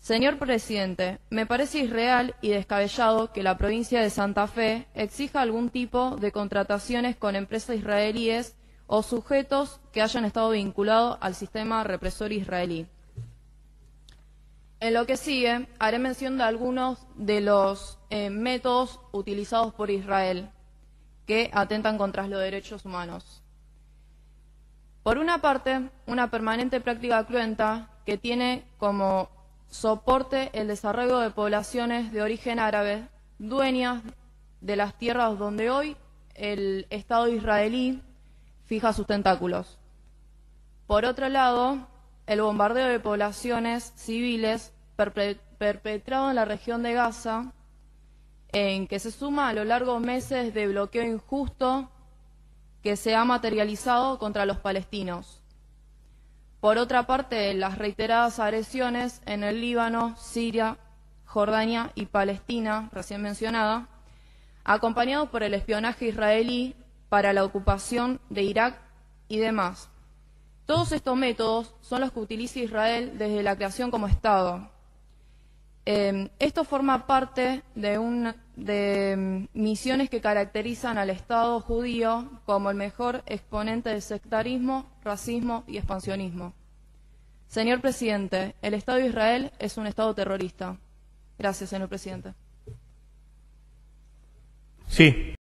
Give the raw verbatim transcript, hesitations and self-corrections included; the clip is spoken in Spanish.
Señor presidente, me parece irreal y descabellado que la provincia de Santa Fe exija algún tipo de contrataciones con empresas israelíes o sujetos que hayan estado vinculados al sistema represor israelí. En lo que sigue, haré mención de algunos de los eh, métodos utilizados por Israel que atentan contra los derechos humanos. Por una parte, una permanente práctica cruenta que tiene como soporte el desarrollo de poblaciones de origen árabe, dueñas de las tierras donde hoy el Estado israelí fija sus tentáculos. Por otro lado, el bombardeo de poblaciones civiles perpetrado en la región de Gaza, en que se suma a lo largo de meses de bloqueo injusto que se ha materializado contra los palestinos. Por otra parte, las reiteradas agresiones en el Líbano, Siria, Jordania y Palestina, recién mencionada, acompañados por el espionaje israelí para la ocupación de Irak y demás. Todos estos métodos son los que utiliza Israel desde la creación como Estado. Eh, esto forma parte de, un, de misiones que caracterizan al Estado judío como el mejor exponente del sectarismo, racismo y expansionismo. Señor presidente, el Estado de Israel es un Estado terrorista. Gracias, señor presidente. Sí.